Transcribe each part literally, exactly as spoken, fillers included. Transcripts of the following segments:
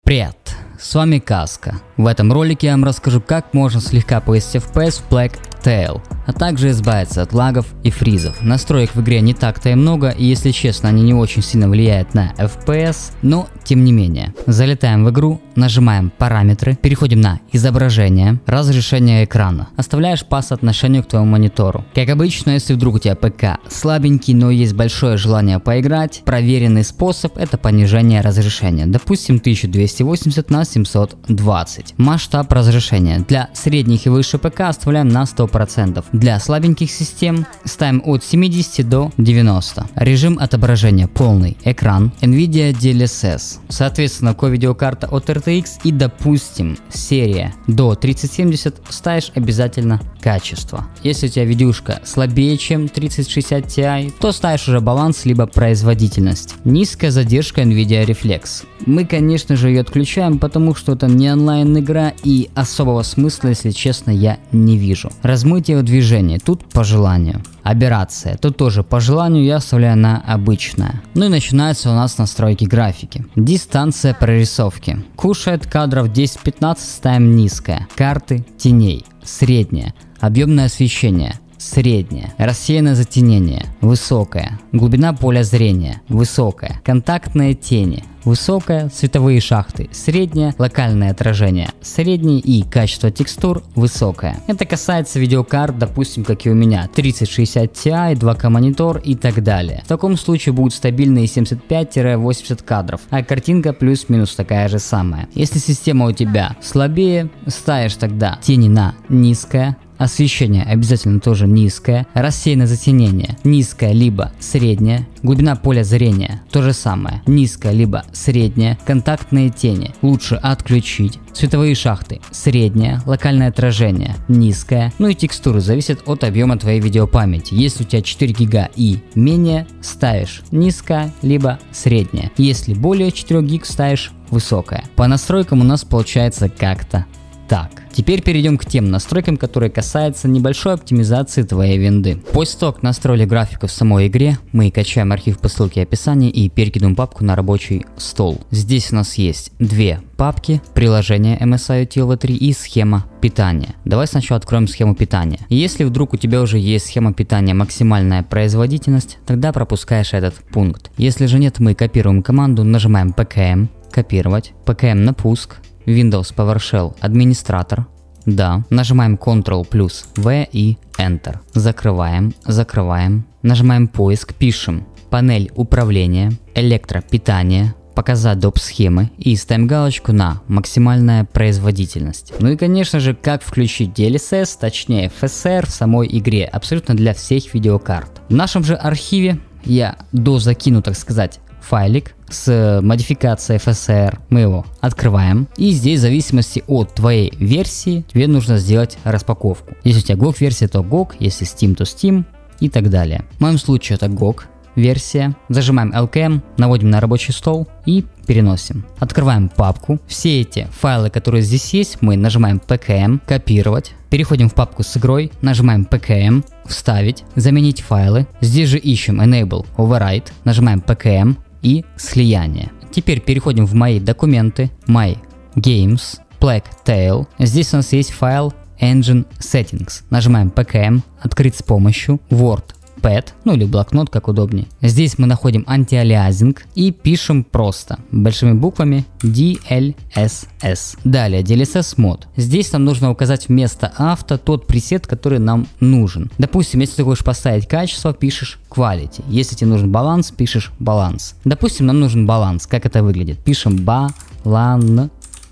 Привет, с вами Каска. В этом ролике я вам расскажу, как можно слегка повысить эф пи эс в Plague Tale, а также избавиться от лагов и фризов. Настроек в игре не так-то и много, и если честно, они не очень сильно влияют на эф пи эс, но тем не менее. Залетаем в игру, нажимаем параметры, переходим на изображение, разрешение экрана. Оставляешь по соотношению к твоему монитору. Как обычно, если вдруг у тебя ПК слабенький, но есть большое желание поиграть, проверенный способ — это понижение разрешения. Допустим, тысяча двести восемьдесят на семьсот двадцать. Масштаб разрешения для средних и выше ПК оставляем на сто процентов. Для слабеньких систем ставим от семидесяти до девяноста. Режим отображения полный экран, NVIDIA ди эл эс эс. Соответственно, ко-видеокарта от эр ти экс и, допустим, серия до тридцать семьдесят ставишь обязательно качество. Если у тебя видюшка слабее, чем тридцать шестьдесят ти, то ставишь уже баланс либо производительность. Низкая задержка NVIDIA Reflex. Мы, конечно же, ее отключаем, потому что это не онлайн игра и особого смысла, если честно, я не вижу. Размытие движения тут по желанию. Аберрация тут тоже по желанию, я оставляю на обычное. Ну и начинаются у нас настройки графики. Дистанция прорисовки. Кушает кадров десять-пятнадцать ставим низкая. Карты теней средняя. Объемное освещение среднее. Рассеянное затенение высокое. Глубина поля зрения высокая. Контактные тени высокая. Цветовые шахты среднее. Локальное отражение среднее. И качество текстур высокое. Это касается видеокарт, допустим, как и у меня, тридцать шестьдесят ти, два ка монитор и так далее. В таком случае будут стабильные семьдесят пять - восемьдесят кадров, а картинка плюс-минус такая же самая. Если система у тебя слабее, ставишь тогда тени на низкое. Освещение обязательно тоже низкое. Рассеянное затенение низкое либо среднее. Глубина поля зрения то же самое. Низкое либо среднее. Контактные тени лучше отключить. Цветовые шахты среднее. Локальное отражение низкое. Ну и текстуры зависят от объема твоей видеопамяти. Если у тебя четыре гига и менее, ставишь низкое либо среднее. Если более четырёх гиг, ставишь высокое. По настройкам у нас получается как-то так. Теперь перейдем к тем настройкам, которые касаются небольшой оптимизации твоей винды. После того, как настроили графику в самой игре, мы качаем архив по ссылке в описании и перекидываем папку на рабочий стол. Здесь у нас есть две папки: приложение эм эс ай ю ти эл ви три и схема питания. Давай сначала откроем схему питания. Если вдруг у тебя уже есть схема питания максимальная производительность, тогда пропускаешь этот пункт. Если же нет, мы копируем команду, нажимаем пи кей эм, копировать, пи кей эм на пуск, Windows PowerShell администратор, да, нажимаем контрол плюс ви и Enter, закрываем, закрываем, нажимаем поиск, пишем панель управления, электропитание, показать доп. Схемы и ставим галочку на максимальная производительность. Ну и конечно же, как включить ди эл эс эс, точнее эф эс ар в самой игре, абсолютно для всех видеокарт. В нашем же архиве я дозакину, так сказать, файлик с модификацией эф эс ар, мы его открываем, и здесь в зависимости от твоей версии тебе нужно сделать распаковку. Если у тебя джи о джи версия, то джи о джи, если Steam, то Steam и так далее. В моем случае это джи о джи версия. Зажимаем эл кей эм, наводим на рабочий стол и переносим. Открываем папку. Все эти файлы, которые здесь есть, мы нажимаем пи кей эм, копировать. Переходим в папку с игрой, нажимаем пи кей эм, вставить, заменить файлы. Здесь же ищем Enable Override, нажимаем пи кей эм и слияние. Теперь переходим в мои документы, My Games, Plague Tale. Здесь у нас есть файл Engine Settings. Нажимаем пи кей эм, открыть с помощью Word Pad, ну или блокнот, как удобнее. Здесь мы находим антиалиасинг и пишем просто большими буквами ди эл эс эс. Далее ди эл эс эс мод. Здесь нам нужно указать вместо авто тот пресет, который нам нужен. Допустим, если ты хочешь поставить качество, пишешь quality. Если тебе нужен баланс, пишешь баланс. Допустим, нам нужен баланс. Как это выглядит? Пишем balance.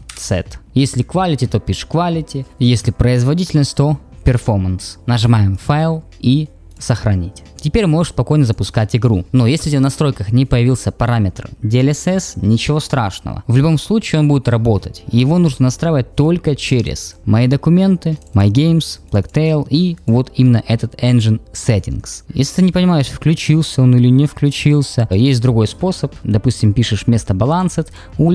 Если quality, то пишешь quality. Если производительность, то performance. Нажимаем файл и сохранить. Теперь можешь спокойно запускать игру. Но если у тебя в настройках не появился параметр ди эл эс эс, ничего страшного. В любом случае он будет работать. Его нужно настраивать только через мои документы, My Games, Plague Tale и вот именно этот Engine Settings. Если ты не понимаешь, включился он или не включился, есть другой способ. Допустим, пишешь вместо Balanced Ultra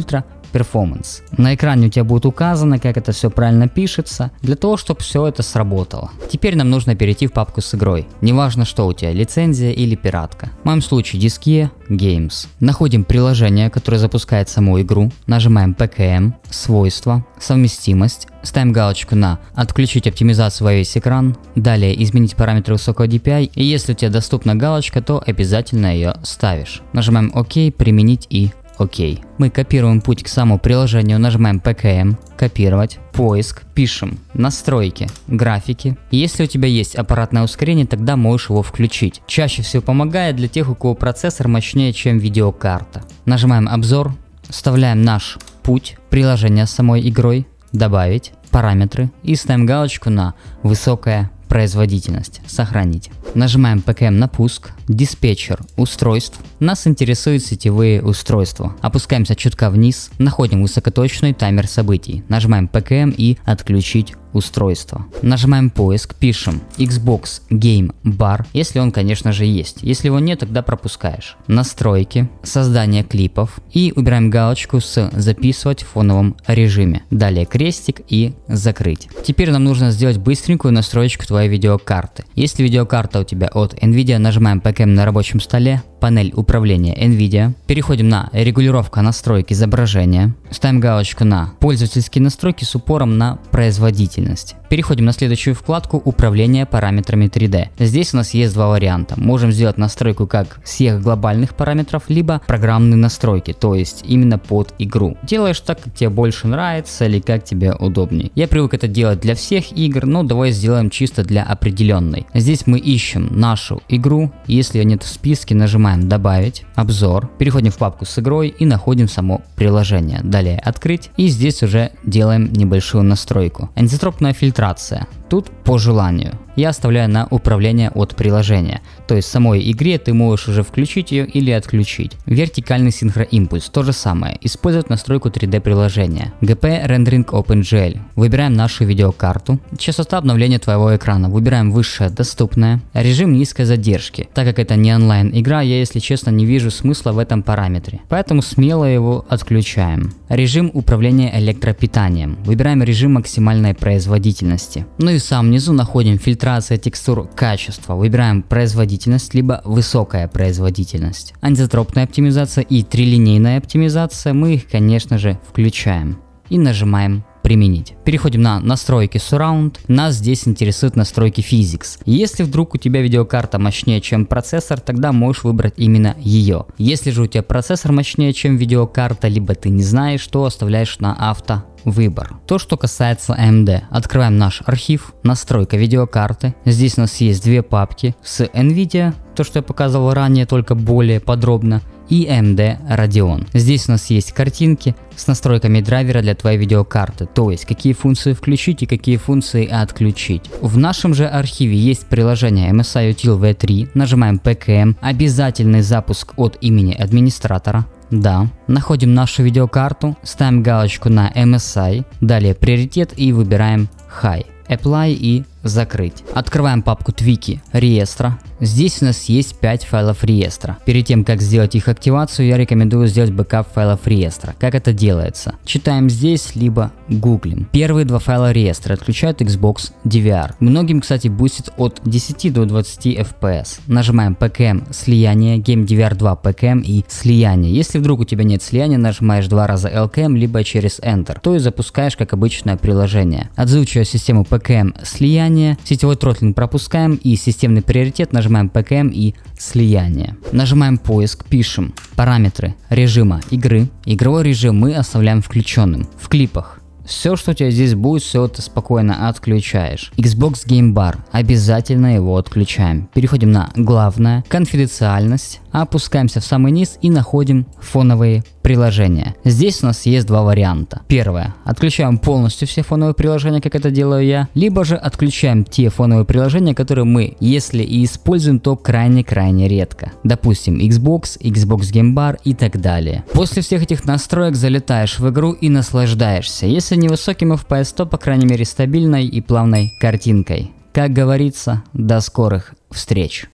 Performance. На экране у тебя будет указано, как это все правильно пишется, для того, чтобы все это сработало. Теперь нам нужно перейти в папку с игрой. Неважно, что у тебя, лицензия или пиратка. В моем случае Diskie Games. Находим приложение, которое запускает саму игру, нажимаем пи кей эм, свойства, совместимость, ставим галочку на отключить оптимизацию во весь экран, далее изменить параметры высокого ди пи ай, и если у тебя доступна галочка, то обязательно ее ставишь. Нажимаем ОК, применить и ОК. Мы копируем путь к самому приложению, нажимаем пи кей эм, копировать, поиск, пишем настройки, графики. И если у тебя есть аппаратное ускорение, тогда можешь его включить. Чаще всего помогает для тех, у кого процессор мощнее, чем видеокарта. Нажимаем обзор, вставляем наш путь, приложение с самой игрой, добавить, параметры и ставим галочку на высокая производительность, сохранить. Нажимаем пи кей эм на пуск, диспетчер устройств. Нас интересуют сетевые устройства. Опускаемся чутка вниз, находим высокоточный таймер событий. Нажимаем пи кей эм и отключить устройство. Нажимаем поиск, пишем Xbox Game Bar, если он, конечно же, есть. Если его нет, тогда пропускаешь. Настройки, создание клипов и убираем галочку с записывать в фоновом режиме. Далее крестик и закрыть. Теперь нам нужно сделать быстренькую настроечку твоей видеокарты. Если видеокарта у тебя от Nvidia, нажимаем пи кей эм на рабочем столе, панель управления Nvidia, переходим на регулировка настройки изображения, ставим галочку на пользовательские настройки с упором на производительность. Переходим на следующую вкладку управление параметрами три дэ. Здесь у нас есть два варианта. Можем сделать настройку как всех глобальных параметров, либо программные настройки, то есть именно под игру. Делаешь так, как тебе больше нравится или как тебе удобнее. Я привык это делать для всех игр, но давай сделаем чисто для определенной. Здесь мы ищем нашу игру, если ее нет в списке, нажимаем добавить, обзор, переходим в папку с игрой и находим само приложение. Далее открыть, и здесь уже делаем небольшую настройку. Анизотропная фильтрация. Тут по желанию. Я оставляю на управление от приложения. То есть в самой игре ты можешь уже включить ее или отключить. Вертикальный синхроимпульс. То же самое. Использовать настройку три дэ приложения. джи пи Rendering OpenGL. Выбираем нашу видеокарту. Частота обновления твоего экрана. Выбираем высшее доступное. Режим низкой задержки. Так как это не онлайн игра, я, если честно, не вижу смысла в этом параметре. Поэтому смело его отключаем. Режим управления электропитанием. Выбираем режим максимальной производительности. Ну и в самом низу находим фильтрация текстур качества. Выбираем производительность, либо высокая производительность. Анизотропная оптимизация и трилинейная оптимизация, мы их, конечно же, включаем. И нажимаем применить. Переходим на настройки Surround. Нас здесь интересуют настройки Physics. Если вдруг у тебя видеокарта мощнее, чем процессор, тогда можешь выбрать именно ее. Если же у тебя процессор мощнее, чем видеокарта, либо ты не знаешь, то оставляешь на авто выбор. То, что касается эй эм ди. Открываем наш архив, настройка видеокарты. Здесь у нас есть две папки с Nvidia, то, что я показывал ранее, только более подробно, и эй эм ди Radeon. Здесь у нас есть картинки с настройками драйвера для твоей видеокарты, то есть какие функции включить и какие функции отключить. В нашем же архиве есть приложение эм эс ай Util ви три, нажимаем пи кей эм, обязательный запуск от имени администратора. Да. Находим нашу видеокарту, ставим галочку на эм эс ай, далее приоритет и выбираем High. Apply и закрыть. Открываем папку твики реестра. Здесь у нас есть пять файлов реестра. Перед тем, как сделать их активацию, я рекомендую сделать бэкап файлов реестра. Как это делается? Читаем здесь, либо гуглим. Первые два файла реестра отключают Xbox ди ви ар. Многим, кстати, бустит от десяти до двадцати эф пи эс. Нажимаем пи кей эм слияние, Game ди ви ар два пи кей эм и слияние. Если вдруг у тебя нет слияния, нажимаешь два раза эл кей эм, либо через Enter. То есть запускаешь как обычное приложение. Отзывчивая систему пи кей эм слияние, сетевой тротлинг пропускаем и системный приоритет нажимаем пи кей эм и слияние. Нажимаем поиск, пишем параметры режима игры. Игровой режим мы оставляем включенным. В клипах все, что у тебя здесь будет, все это спокойно отключаешь. Xbox Game Bar, обязательно его отключаем. Переходим на главное, конфиденциальность, опускаемся в самый низ и находим фоновые приложения. Здесь у нас есть два варианта. Первое, отключаем полностью все фоновые приложения, как это делаю я, либо же отключаем те фоновые приложения, которые мы, если и используем, то крайне-крайне редко. Допустим, Xbox, Xbox Game Bar и так далее. После всех этих настроек залетаешь в игру и наслаждаешься. Если не высоким эф пи эс, то по крайней мере стабильной и плавной картинкой. Как говорится, до скорых встреч.